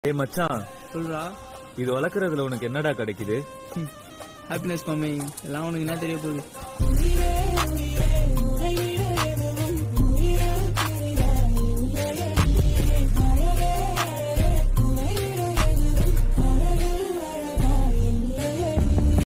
ஏய் மச்சான், சொல்றா. இது வளர்க்கறதுல உனக்கு என்னடா கிடைக்குது? ஹாப்பினஸ் மாமி, எல்லாம் உனக்கு என்ன தெரிய போகுது?